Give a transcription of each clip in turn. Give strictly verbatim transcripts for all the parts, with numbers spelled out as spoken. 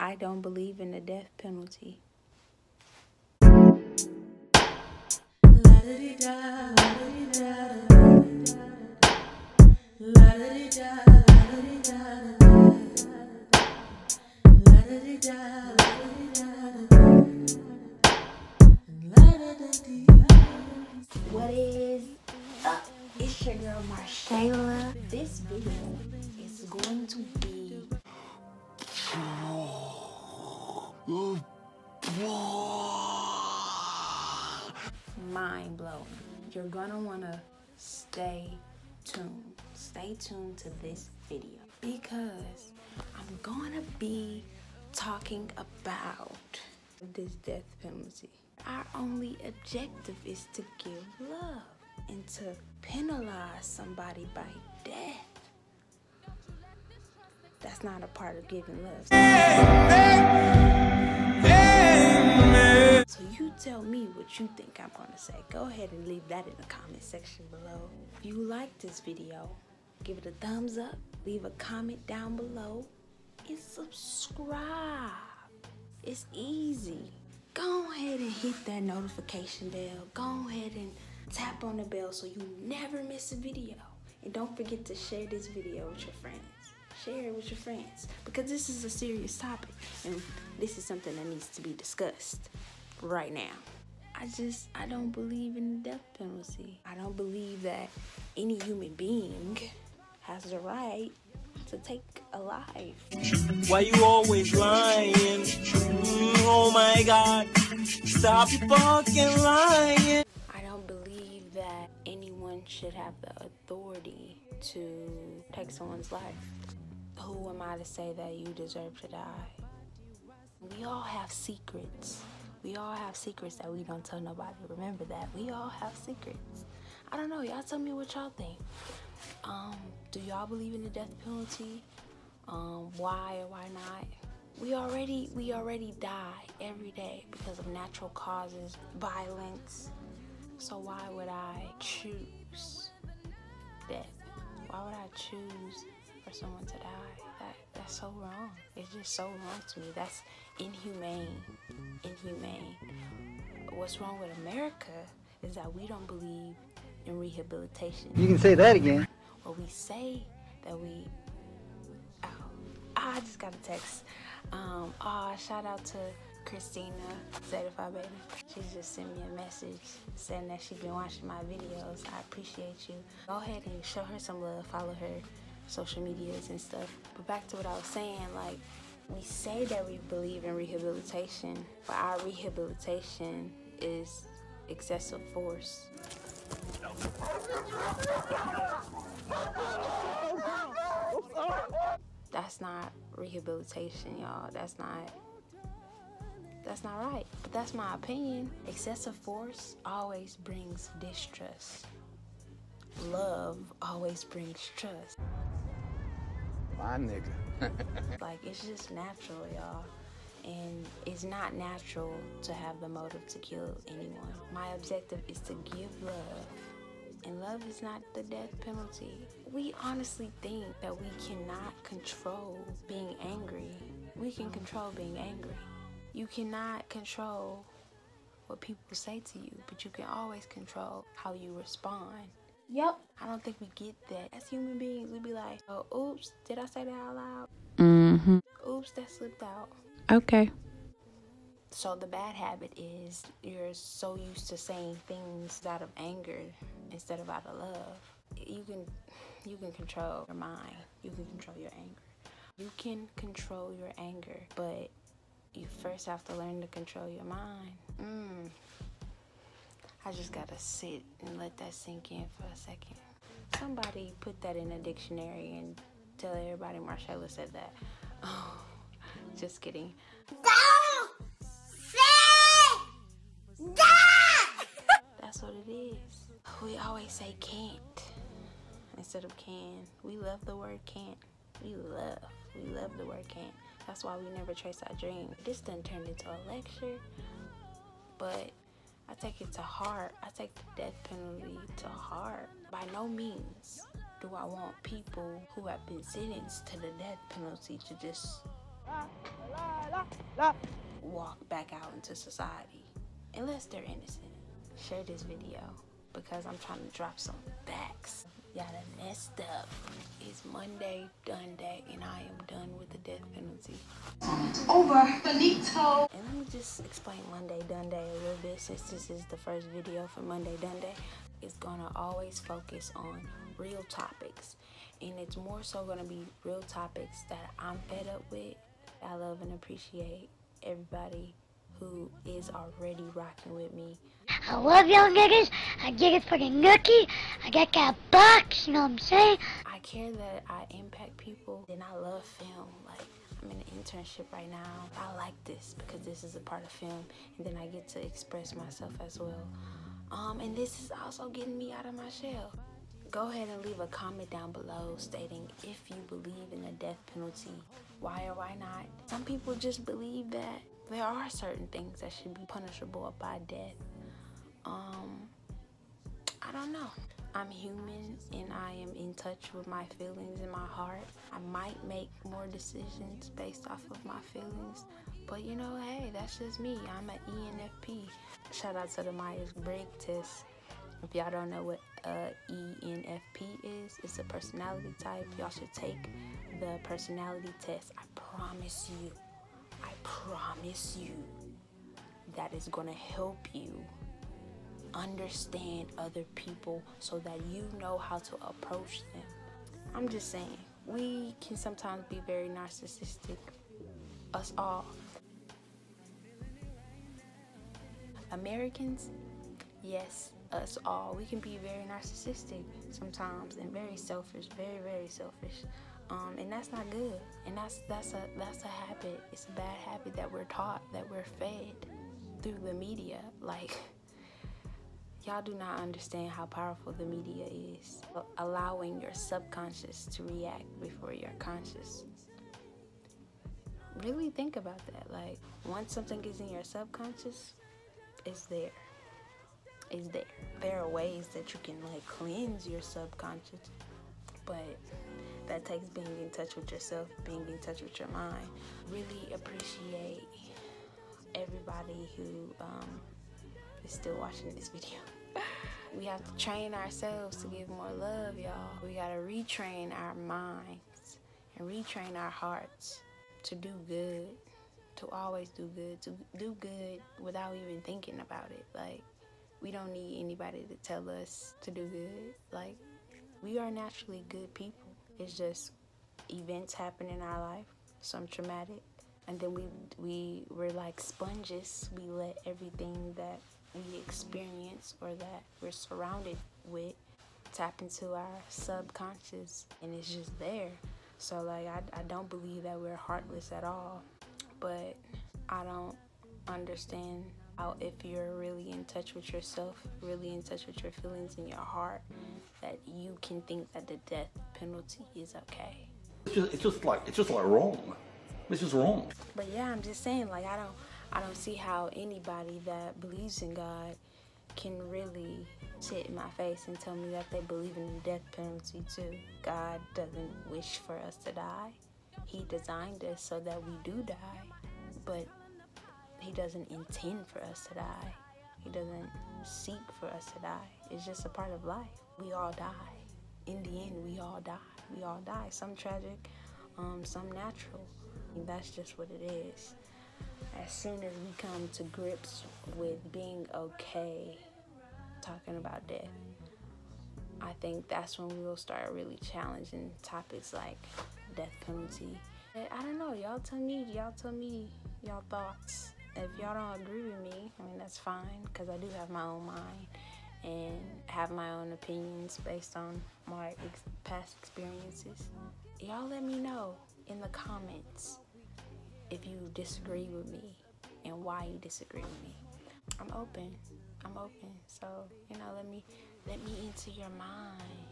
I don't believe in the death penalty. What is up? It's your girl Marshayla. This video is going to be mind blowing. You're gonna wanna stay tuned. Stay tuned to this video because I'm gonna be talking about this death penalty. Our only objective is to give love, and to penalize somebody by death, that's not a part of giving love. So you tell me what you think I'm gonna say. Go ahead and leave that in the comment section below. If you like this video, give it a thumbs up, leave a comment down below, and subscribe. It's easy. Go ahead and hit that notification bell. Go ahead and tap on the bell so you never miss a video. And don't forget to share this video with your friends. Share it with your friends because this is a serious topic and this is something that needs to be discussed right now. I just, I don't believe in the death penalty. I don't believe that any human being has the right to take a life. Why you always lying? Mm, oh my God, stop fucking lying. I don't believe that anyone should have the authority to take someone's life. Who am I to say that you deserve to die? We all have secrets. We all have secrets that we don't tell nobody. Remember that. We all have secrets. I don't know. Y'all tell me what y'all think. Um, do y'all believe in the death penalty? Um, why or why not? We already we already die every day because of natural causes, violence. So why would I choose death? Why would I choose for someone to die? That that's so wrong. It's just so wrong to me. That's inhumane. Inhumane. What's wrong with America is that we don't believe in rehabilitation. You can say that again. Well, we say that we. Oh, I just got a text. Um, oh, shout out to Christina Certified Baby. She just sent me a message saying that she's been watching my videos. I appreciate you. Go ahead and show her some love. Follow her social medias and stuff. But back to what I was saying, like, we say that we believe in rehabilitation, but our rehabilitation is excessive force. That's not rehabilitation, y'all. That's not that's not right. But that's my opinion. Excessive force always brings distrust. Love always brings trust. My nigga. Like, it's just natural, y'all. And it's not natural to have the motive to kill anyone. My objective is to give love. And love is not the death penalty. We honestly think that we cannot control being angry. We can control being angry. You cannot control what people say to you, but you can always control how you respond. Yep. I don't think we get that. As human beings, we be like, oh, oops, did I say that out loud? Mm-hmm. Oops, that slipped out. Okay. So the bad habit is you're so used to saying things out of anger instead of out of love. You can you can control your mind. You can control your anger. You can control your anger, but you first have to learn to control your mind. Mm. I just gotta sit and let that sink in for a second. Somebody put that in a dictionary and tell everybody Marshayla said that. Oh, just kidding. That's what it is. We always say can't instead of can. We love the word can't. We love, we love the word can't. That's why we never trace our dream. This done turned into a lecture, but I take it to heart. I take the death penalty to heart. By no means do I want people who have been sentenced to the death penalty to just walk back out into society, unless they're innocent. Share this video because I'm trying to drop some facts. Y'all done messed up. It's Monday done day, and I am done with the death penalty. Over, Benito. And let me just explain Monday done day a little bit, since this is the first video for Monday done day. It's gonna always focus on real topics, and it's more so gonna be real topics that I'm fed up with. I love and appreciate everybody who is already rocking with me. I love y'all niggas. I get it fucking nookie. I got that box, you know what I'm saying? I care that I impact people, and I love film. Like, I'm in an internship right now. I like this because this is a part of film, and then I get to express myself as well. Um, and this is also getting me out of my shell. Go ahead and leave a comment down below stating if you believe in the death penalty, why or why not. Some people just believe that there are certain things that should be punishable by death. Um, I don't know. I'm human and I am in touch with my feelings in my heart. I might make more decisions based off of my feelings, but you know, hey, that's just me. I'm an E N F P. Shout out to the Myers-Briggs test. If y'all don't know what uh, E N F P is, it's a personality type. Y'all should take the personality test. I promise you, I promise you that is gonna help you understand other people so that you know how to approach them. I'm just saying, we can sometimes be very narcissistic, us all. Americans, yes, us all. We can be very narcissistic sometimes and very selfish, very, very selfish. Um, and that's not good. And that's that's a that's a habit. It's a bad habit that we're taught, that we're fed through the media. Like, y'all do not understand how powerful the media is. Allowing your subconscious to react before your conscious. Really think about that. Like, once something is in your subconscious, it's there. It's there. There are ways that you can like cleanse your subconscious, but that takes being in touch with yourself, being in touch with your mind. Really appreciate everybody who um, is still watching this video. We have to train ourselves to give more love, y'all. We gotta retrain our minds and retrain our hearts to do good, to always do good, to do good without even thinking about it. Like, we don't need anybody to tell us to do good. Like, we are naturally good people. It's just events happen in our life, some traumatic, and then we we we're like sponges. We let everything that we experience or that we're surrounded with tap into our subconscious, and it's just there. So like, I, I don't believe that we're heartless at all, but I don't understand how, if you're really in touch with yourself, really in touch with your feelings in your heart, that you can think that the death penalty is okay. It's just, it's just like it's just like wrong. It's just wrong. But yeah, I'm just saying, like, I don't I don't see how anybody that believes in God can really sit in my face and tell me that they believe in the death penalty too. God doesn't wish for us to die. He designed us so that we do die, but He doesn't intend for us to die. He doesn't seek for us to die. It's just a part of life. We all die. In the end, we all die. We all die. Some tragic, um, some natural. And that's just what it is. As soon as we come to grips with being okay talking about death, I think that's when we will start really challenging topics like death penalty. I don't know. Y'all tell me. Y'all tell me y'all thoughts. If y'all don't agree with me, I mean, that's fine, because I do have my own mind and have my own opinions based on my ex past experiences. Y'all let me know in the comments if you disagree with me and why you disagree with me. I'm open. I'm open. So, you know, let me let me into your mind.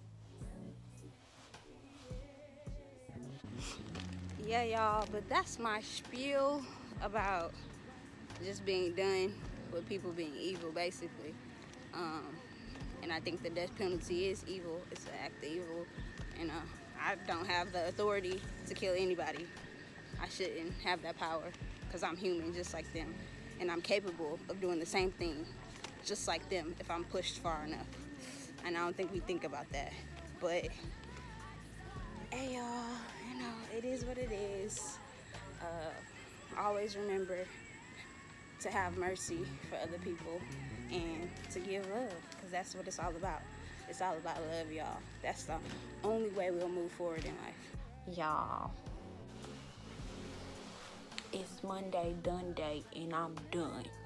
Yeah, y'all, but that's my spiel about just being done with people being evil, basically. Um, and I think the death penalty is evil. It's an act of evil. And uh, I don't have the authority to kill anybody. I shouldn't have that power. because I'm human just like them, and I'm capable of doing the same thing just like them if I'm pushed far enough. And I don't think we think about that. But hey y'all, you know, it is what it is. Uh, always remember to have mercy for other people and to give love, because that's what it's all about. It's all about love, y'all. That's the only way we'll move forward in life. Y'all, it's Monday done day and I'm done.